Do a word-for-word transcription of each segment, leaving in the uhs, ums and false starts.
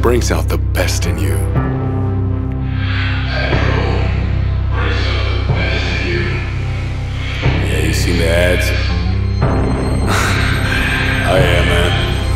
brings out the best in you. Yeah, you seen the ads? Oh yeah, man.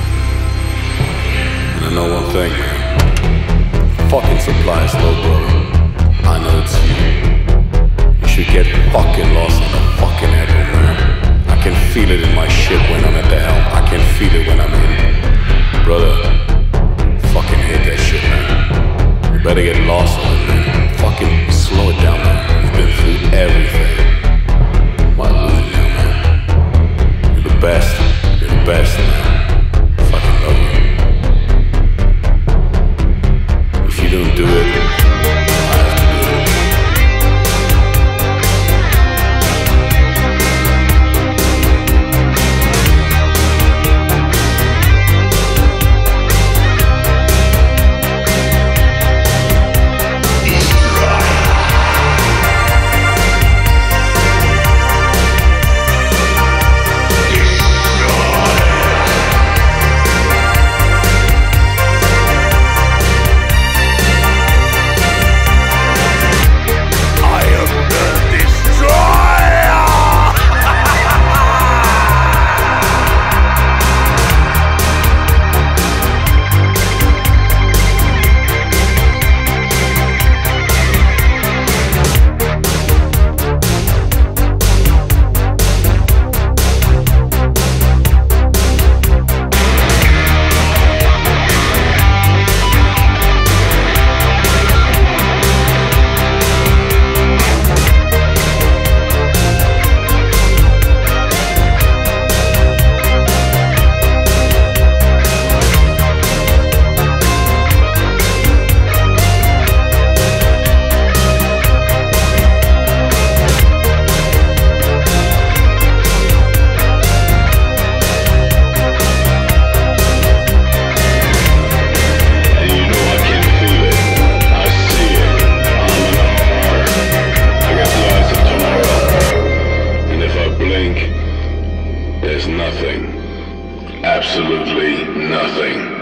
And I know one thing, man. Fucking supplies low, brother. I know it's you. You should get fucking lost in the fucking echo, man. I can feel it in my shit when I'm at the helm. I can feel it when I'm in. Brother, fucking hate that shit, man. You better get lost on it, man. Fucking slow it down, man. You've been through everything. Why lose it now, man? You're the best. You're the best, man. Fucking love you. If you don't do it, I have to do it. There's nothing, absolutely nothing.